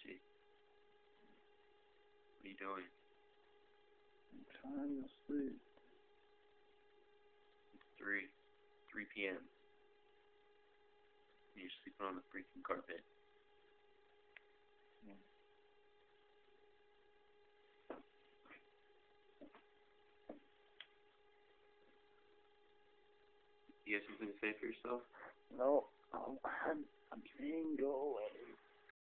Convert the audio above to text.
see. What are you doing? I'm trying to sleep. It's 3 p.m. And you're sleeping on the freaking carpet. Yeah. You have something to say for yourself? No, I'm saying go away.